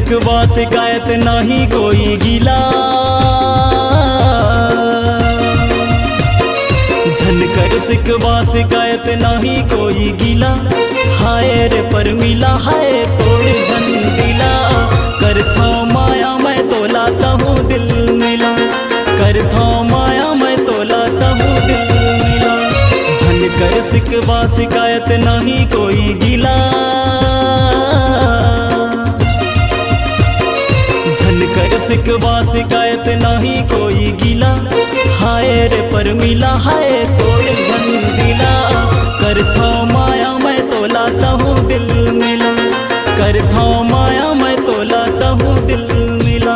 सिकवा शिकायत नहीं कोई गिला, झनकर सिकवा शिकायत नहीं कोई गिला। हाय रे पर मिला हाय तोड़ झन दिला, करता माया मैं तो लाता हूँ दिल मिला, करता माया मैं तो लाता हूँ दिल मिला। झनकर सिकवा शिकायत नहीं कोई गिला, झनकर सिकवा शिकायत नहीं कोई गिला। हाय रे पर मिला हाय तोड़ झन दिला, करता माया मैं तो लाता हूँ दिल मिला, करता माया मैं तो लाता हूँ दिल मिला।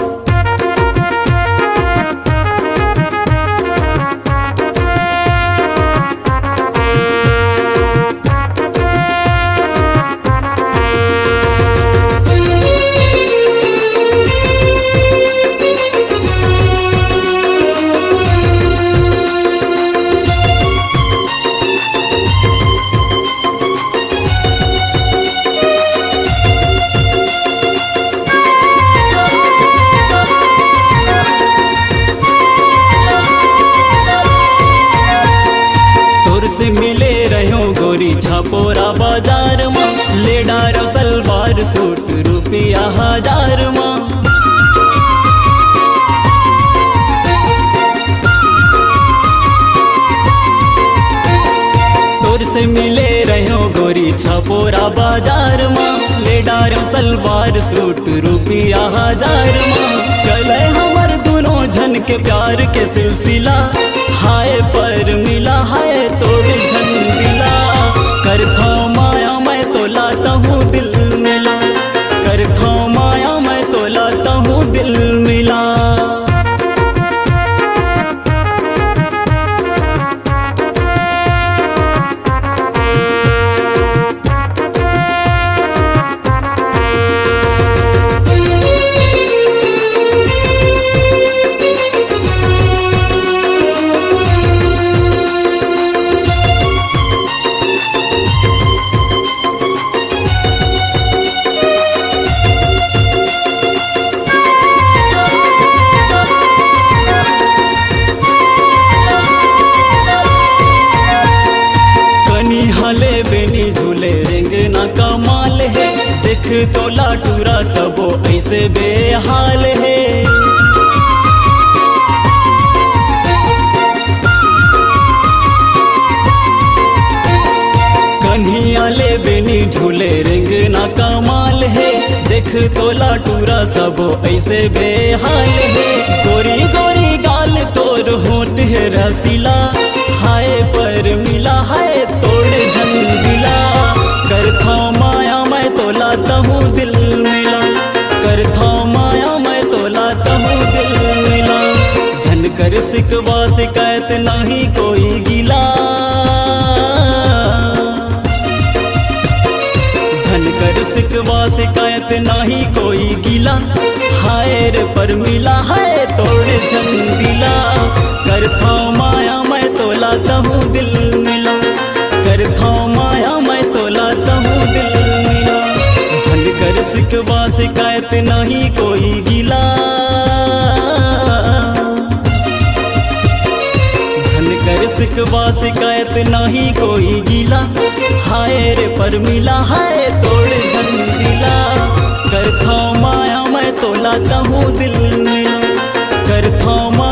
से मिले रहो गोरी छापोरा बाजार माँ, ले डारो सलवार सूट रुपया 1000 माँ। तोर से मिले रहो गोरी छापोरा बाजार माँ, ले डारो सलवार सूट रुपया 1000 माँ। चले हमर दोनों झन के प्यार के सिलसिला, हाय पर मिला हाय तोड़ झन दिला, करता माया मैं तो लाता हूँ दिल मिला, करता माया मैं तो लाता हूँ दिल मिला। हले बेनी झूले रेंगना कमाल है, देख तो लाटूरा सबो ऐसे बेहाल है। कन्हिया ले बेनी झूले रेंगना कमाल है, देख तो लाटूरा सबो ऐसे बेहाल है। गोरी गोरी गाल तोर होंठ है रसीला, हाय पर मिला हाय तोड़ झन दिला, करता माया मैं तो लाता हूँ दिल मिला, करता माया मैं तो लाता हूँ दिल मिला। झनकर सिकवा शिकायत नहीं कोई गिला, झनकर सिकवा शिकायत नहीं कोई गिला। हाय रे पर मिला हाय तोड़ झन दिला, करता माया मैं तो लाता हूँ दिल मिला, करता माया मैं तो लाता हूँ दिल मिला। झनकर सिकवा शिकायत नहीं कोई गिला, झनकर सिकवा शिकायत नहीं कोई गिला। हाय रे पर मिला हाय तोड़ झन दिला, करता माया मैं तो लाता हूँ दिल मिला, करता